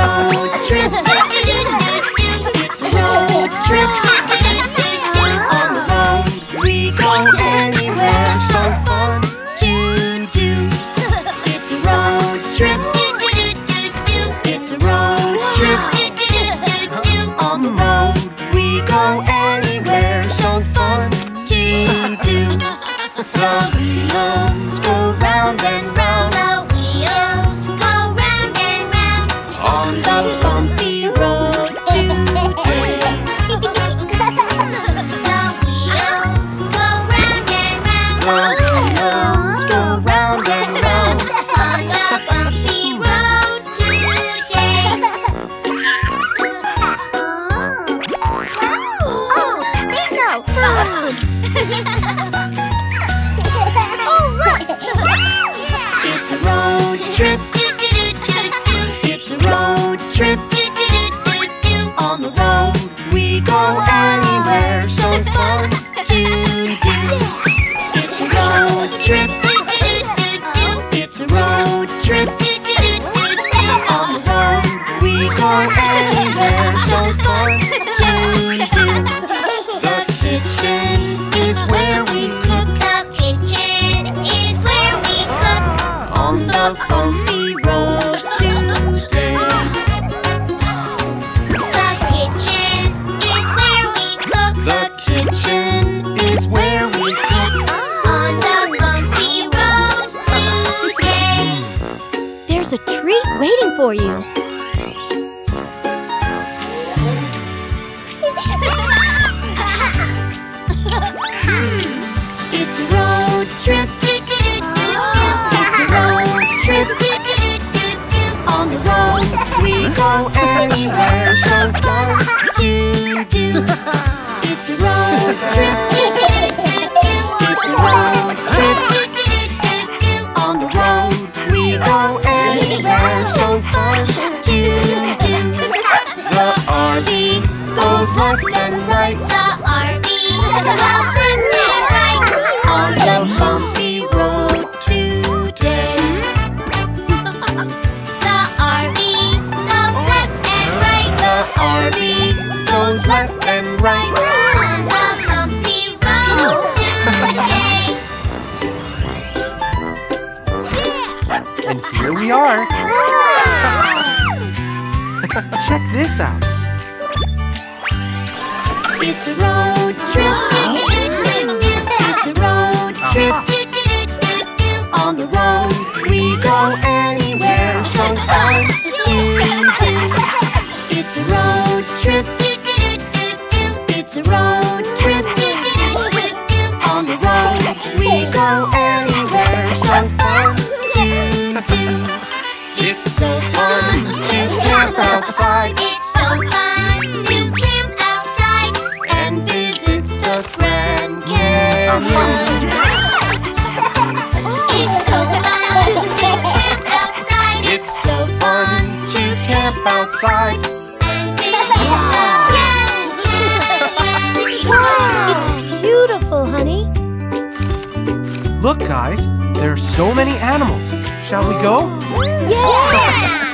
road trip. It's a road trip. On the road we go anywhere. So fun to do. It's a road trip. It's a road trip. On the road we go anywhere. So fun to do. The wheels go round and round. The wheels go round and round. On the bumpy road today. The wheels go round and round. The wheels go round and round. On the bumpy road today. Oh, bingo! Food! Oh, look! It's a road trip. It's a road trip. On the road we go anywhere. So fun to do. It's a road trip. It's a road trip. On the road we go anywhere. So fun to do. The kitchen is where we cook. The kitchen is where we cook. On the bumpy road today. The kitchen is where we cook. The kitchen is where we cook. On the bumpy road today. There's a treat waiting for you. It's a road trip. It's a road trip. On the road we go anywhere. So fun to do. It's a road trip. It's a road trip. On the road we go anywhere. So fun to do. The RV goes left and right. The RV goes left and right. On the bumpy road today. The RV goes left and right. The RV goes left and right. On the bumpy road today. And here we are. Check this out. It's a road trip. It's a road trip. On the road we go anywhere. So fun to do. It's a road trip. It's a road trip. On the road we go anywhere. So fun to do. It's so fun to camp outside. It's so fun to camp outside And visit the Grand Canyon. It's so fun to camp outside It's so fun to camp outside. and visit the canyon. It's beautiful, honey. Look, guys, there are so many animals. Shall we go? Yeah!